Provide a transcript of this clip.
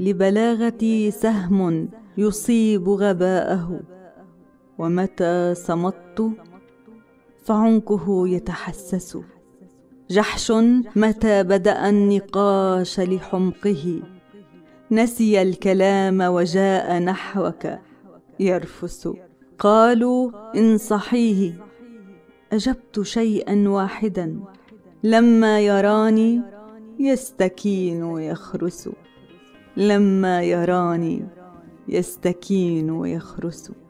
لبلاغتي سهم يصيب غباءه، ومتى صمت فعنقه يتحسس. جحش متى بدأ النقاش لحمقه، نسي الكلام وجاء نحوك يرفس. قالوا انصحيه، أجبت شيئا واحدا، لما يراني يستكين ويخرس. لما يراني يستكين ويخرس.